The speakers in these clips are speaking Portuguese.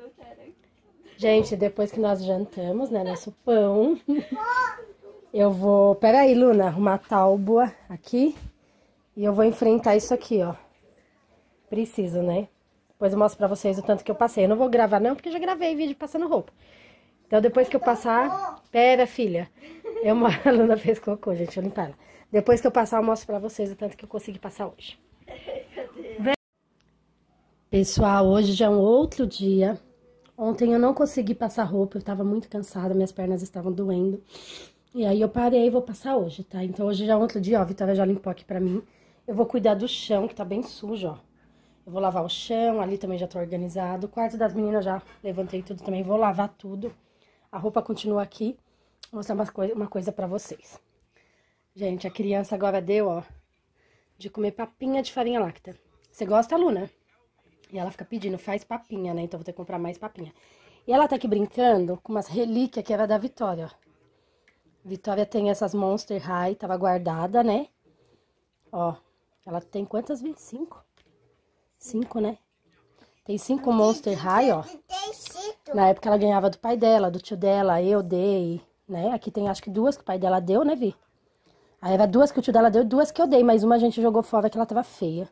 Gente, depois que nós jantamos, né, nosso pão, eu vou... Pera aí, Luna, arrumar a tábua aqui. E eu vou enfrentar isso aqui, ó. Preciso, né? Depois eu mostro pra vocês o tanto que eu passei. Eu não vou gravar não, porque eu já gravei vídeo passando roupa. Então, depois que eu passar... Pera, filha. A Luna fez cocô, gente, deixa eu limpar ela. Depois que eu passar, eu mostro pra vocês o tanto que eu consegui passar hoje. Pessoal, hoje já é um outro dia. Ontem eu não consegui passar roupa, eu tava muito cansada, minhas pernas estavam doendo. E aí eu parei e vou passar hoje, tá? Então hoje já é um outro dia, ó, a Vitória já limpou aqui pra mim. Eu vou cuidar do chão, que tá bem sujo, ó. Eu vou lavar o chão, ali também já tá organizado. O quarto das meninas já levantei tudo também, vou lavar tudo. A roupa continua aqui. Vou mostrar uma coisa pra vocês. Gente, a criança agora deu, ó, de comer papinha de farinha láctea. Você gosta, Luna? E ela fica pedindo, faz papinha, né? Então vou ter que comprar mais papinha. E ela tá aqui brincando com umas relíquias que era da Vitória, ó. Vitória tem essas Monster High, tava guardada, né? Ó, ela tem quantas vezes? 5? 5, né? Tem 5 Monster High, ó. Na época ela ganhava do pai dela, do tio dela, eu dei, né? Aqui tem acho que 2 que o pai dela deu, né, Vi? Aí era 2 que o tio dela deu e 2 que eu dei, mas uma a gente jogou fora que ela tava feia.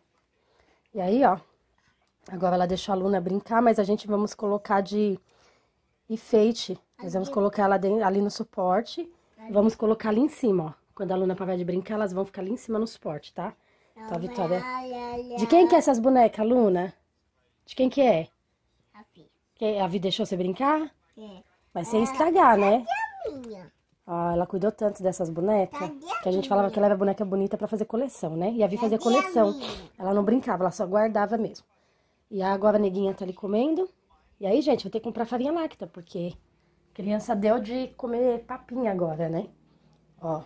E aí, ó, agora ela deixou a Luna brincar, mas a gente vamos colocar de enfeite. Nós vamos colocar ela ali no suporte. Vamos colocar ali em cima, ó. Quando a Luna parar de brincar, elas vão ficar ali em cima no suporte, tá? Então, a Vitória... De quem que é essas bonecas, Luna? De quem que é? A Vi. A Vi deixou você brincar? É. Mas sem estragar, né? Cadê a minha? Ó, ela cuidou tanto dessas bonecas, que a gente falava que ela era boneca bonita pra fazer coleção, né? E a Vi fazia coleção. Ela não brincava, ela só guardava mesmo. E agora a neguinha tá ali comendo. E aí, gente, vou ter que comprar farinha láctea, porque... Criança deu de comer papinha agora, né? Ó.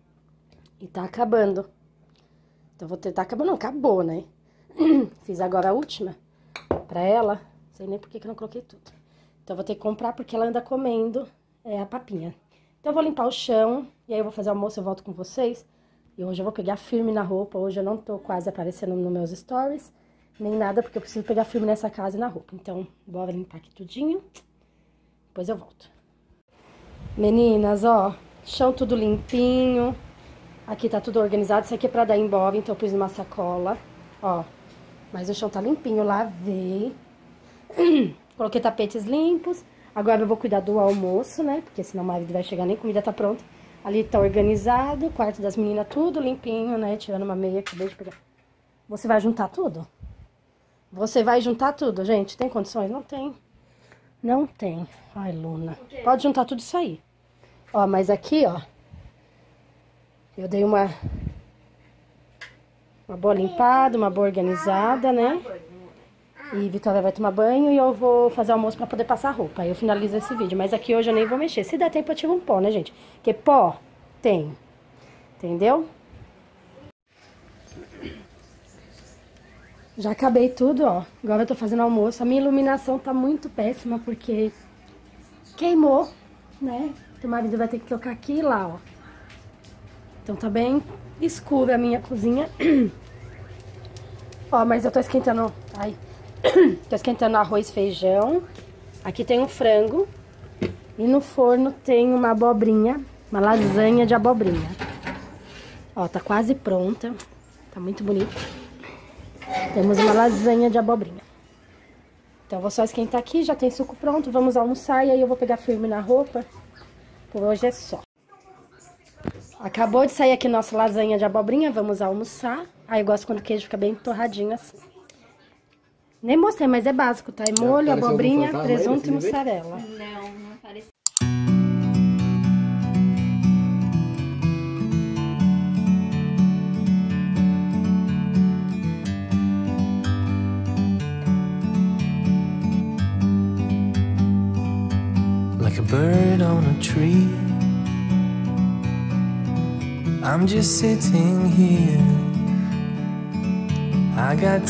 E tá acabando. Então, vou tentar... Acabou, não, acabou, né? Fiz agora a última pra ela. Não sei nem por que eu não coloquei tudo. Então, vou ter que comprar porque ela anda comendo a papinha. Então, eu vou limpar o chão. E aí, eu vou fazer o almoço, eu volto com vocês. E hoje eu vou pegar firme na roupa. Hoje eu não tô quase aparecendo nos meus stories. Nem nada, porque eu preciso pegar firme nessa casa e na roupa. Então, bora limpar aqui tudinho. Depois eu volto. Meninas, ó, chão tudo limpinho. Aqui tá tudo organizado. Isso aqui é pra dar embora, então eu pus numa sacola. Ó, mas o chão tá limpinho, lavei. Coloquei tapetes limpos. Agora eu vou cuidar do almoço, né? Porque senão o marido vai chegar, nem comida tá pronta. Ali tá organizado, o quarto das meninas tudo limpinho, né? Tirando uma meia, acabei de pegar. Você vai juntar tudo? Você vai juntar tudo, gente? Tem condições? Não tem. Não tem. Ai, Luna. Pode juntar tudo isso aí. Ó, mas aqui, ó. Eu dei uma boa limpada, uma boa organizada, né? E Vitória vai tomar banho e eu vou fazer almoço pra poder passar roupa. Aí eu finalizo esse vídeo. Mas aqui hoje eu nem vou mexer. Se der tempo eu tiro um pó, né, gente? Porque pó tem. Entendeu? Já acabei tudo, ó. Agora eu tô fazendo almoço. A minha iluminação tá muito péssima porque queimou, né? O marido vai ter que trocar aqui e lá, ó. Então tá bem escura a minha cozinha. Ó, mas eu tô esquentando... Ai. Tô esquentando arroz e feijão. Aqui tem um frango. E no forno tem uma abobrinha. Uma lasanha de abobrinha. Ó, tá quase pronta. Tá muito bonito. Temos uma lasanha de abobrinha. Então, eu vou só esquentar aqui, já tem suco pronto, vamos almoçar e aí eu vou pegar firme na roupa. Por hoje é só. Acabou de sair aqui nossa lasanha de abobrinha, vamos almoçar. Aí eu gosto quando o queijo fica bem torradinho assim. Nem mostrei, mas é básico, tá? É molho, abobrinha, presunto e mussarela. Não apareceu. Like a bird on a tree, I'm just sitting here. I got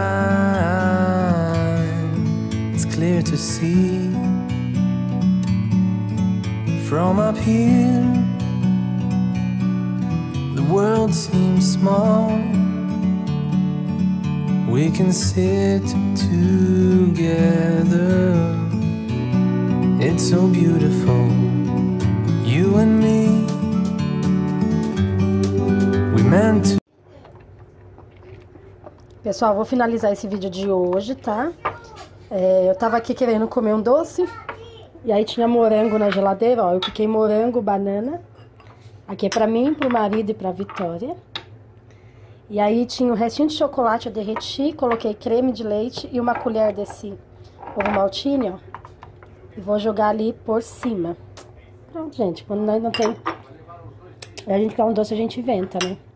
time, it's clear to see. From up here, the world seems small. We can sit together so beautiful, you and me. We meant to. Pessoal, vou finalizar esse vídeo de hoje, tá? Eu tava aqui querendo comer um doce. E aí tinha morango na geladeira, ó. Eu piquei morango, banana. Aqui é pra mim, pro marido e pra Vitória. E aí tinha um restinho de chocolate, eu derreti, coloquei creme de leite e uma colher desse ovo maltine, ó. E vou jogar ali por cima. Pronto, gente, quando nós não tem... A gente quer um doce, a gente inventa, né?